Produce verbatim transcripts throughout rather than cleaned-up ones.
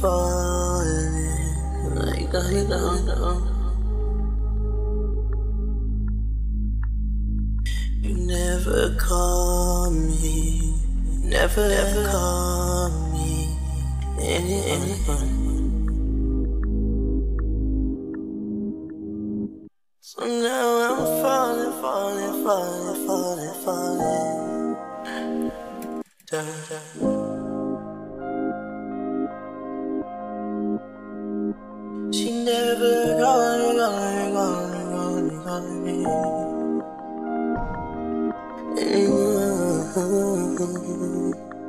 falling like I don't know. You never call me, never ever call me anyone. So now I'm falling, falling, falling, falling, falling down. She never called me, called me, called me, called me, called me anymore.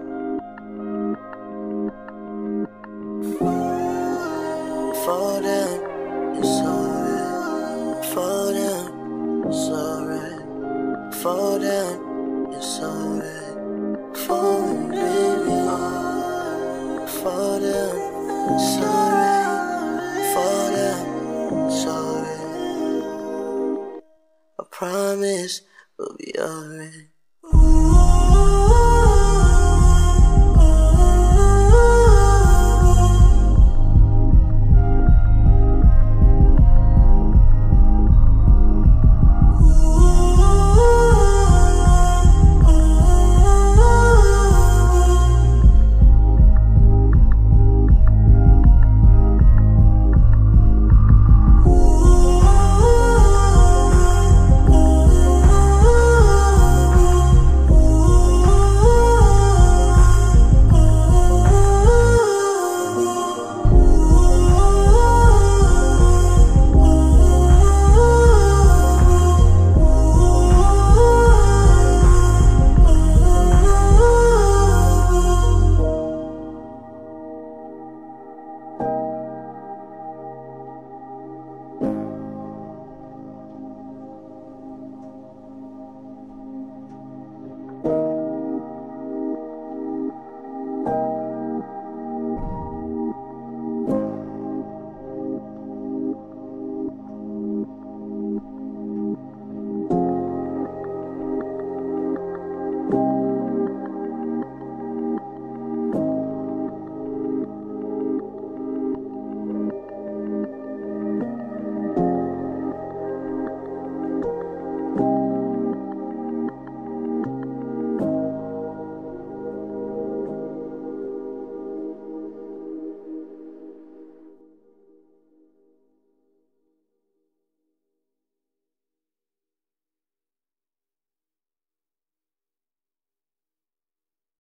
Fall down, it's alright. Fall down, it's alright. Fall down, it's alright. Fall, baby, fall down, it's alright. Fall down, it's alright. I promise we'll be alright.